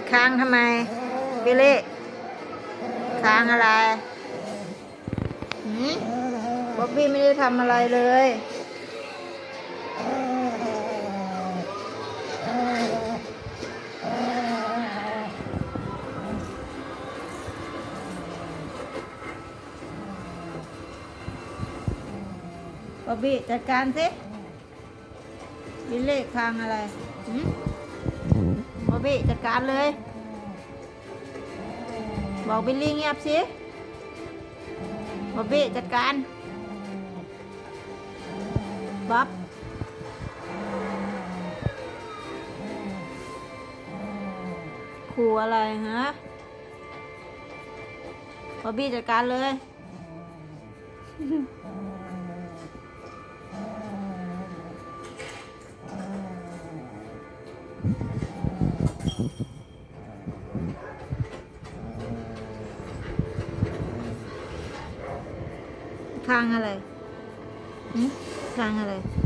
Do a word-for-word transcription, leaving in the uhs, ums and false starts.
ค้างทำไมบิลลี่ค้างอะไรบ๊อบบี้ไม่ได้ทำอะไรเลยบ๊อบบี้จัดการสิบิลลี่ค้างอะไรบ๊อบบี้จัดการเลยบอกบิลลี่เงียบสิบ๊อบบี้จัดการบ๊อบขู่อะไรฮะบ๊อบบี้จัดการเลยค้างอะไรค้างอะไร